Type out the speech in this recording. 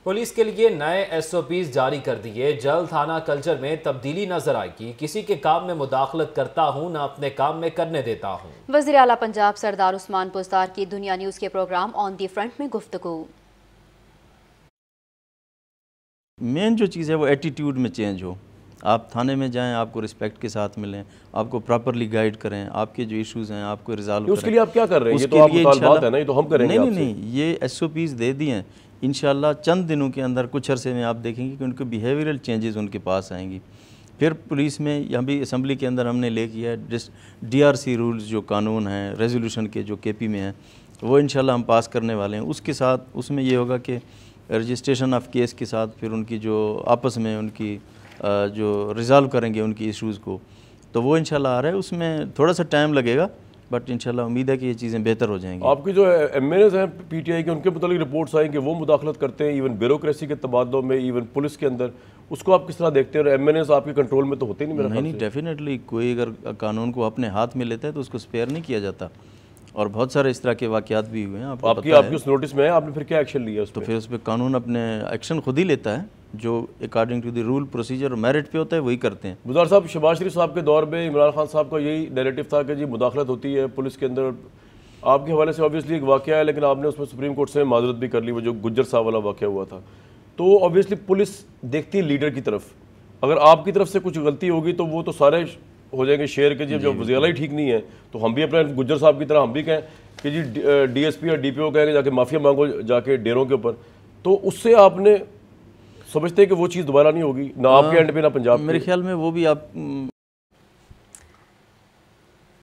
Police کے لیے نئے SOPs جاری کر دیے، جلد تھانہ کلچر میں تبدیلی نظر آئے گی، کسی کے کام میں مداخلت کرتا ہوں نہ اپنے کام میں کرنے دیتا ہوں۔ وزیر اعلیٰ پنجاب سردار عثمان پرستار کی دنیا نیوز کے پروگرام آن دی فرنٹ میں گفتگو۔ مین جو چیز ہے وہ ایٹیٹیوڈ میں چینج ہو، آپ تھانے میں جائیں، آپ کو رسپیکٹ کے ساتھ ملیں، آپ کو پراپرلی گائیڈ کریں، آپ کے جو ایشوز ہیں آپ کو ریزالو کریں۔ اس کے لیے آپ کیا کر رہے ہیں؟ یہ تو آپ مطالبات ہیں نا، یہ تو ہم کریں گے۔ نہیں، یہ SOPs دے دیے ہیں، انشاءاللہ چند دنوں کے اندر کچھ عرصے میں آپ دیکھیں گے کہ ان کے بیہیویئرل چینجز ان کے پاس آئیں گی۔ پھر پولیس میں یہاں بھی اسمبلی کے اندر ہم نے لے کیا ہے DRC رولز جو قانون ہیں ریزولوشن کے جو KP میں ہیں، وہ انشاءاللہ ہم پاس کرنے والے ہیں۔ اس کے ساتھ اس میں یہ ہوگا کہ رجسٹریشن آف کیس کے ساتھ پھر ان کی جو آپس میں ان کی جو ریزالو کریں گے ان کی ایشوز کو، تو وہ انشاءاللہ آ رہا ہے۔ اس میں تھوڑا سا ٹائم لگے گا، بٹ انشاءاللہ امید ہے کہ یہ چیزیں بہتر ہو جائیں گی۔ آپ کی جو MNAs ہیں PTI کے، ان کے متعلق رپورٹس آئیں کہ وہ مداخلت کرتے ہیں ایون بیوروکریسی کے تبادلوں میں، ایون پولیس کے اندر، اس کو آپ کس طرح دیکھتے ہیں؟ اور MNAs آپ کے کنٹرول میں تو ہوتے نہیں میرا خیال سے۔ نہیں، ڈیفینیٹلی کوئی اگر قانون کو اپنے ہاتھ میں لیتا ہے تو اس کو اسپیئر نہیں کیا جاتا، اور بہت سارے اس طرح کے واقعات بھی ہوئے ہیں۔ آپ کی اس نوٹس میں ہے، آپ نے پھر کیا ایکشن لیا اس تو پھر اس پہ قانون اپنے ایکشن خود ہی لیتا ہے، جو according to the rule procedure merit پہ ہوتا ہے وہی کرتے ہیں۔ وزار صاحب، شہباز شریف صاحب کے دور میں عمران خان صاحب کا یہی نیریٹو تھا کہ جی مداخلت ہوتی ہے پولیس کے اندر۔ آپ کے حوالے سے آبویسلی ایک واقعہ ہے، لیکن آپ نے اس میں سپریم کورٹ سے معذرت بھی کر لی، وہ جو گجر صاحب والا واقعہ ہوا تھا۔ تو آبویسلی پولیس دیکھتی ہے لیڈر کی طرف، اگر آپ کی طرف سے کچھ غلطی ہوگی تو وہ تو سارے ہو جائیں گے شیئر کے، جب وزیر اعلیٰ ہی ٹھیک نہیں ہے تو ہم بھی اپنے گجر صاحب کی طرح ہم بھی کہیں کہ جی DSP اور DPO کہیں گے جا کے معافیا مانگو جا کے ڈیروں کے اوپر۔ تو اس سے آپ نے سمجھتے ہیں کہ وہ چیز دوبارہ نہیں ہوگی، نہ آپ کے اینڈ پہ نہ پنجاب؟ میرے خیال میں وہ بھی آپ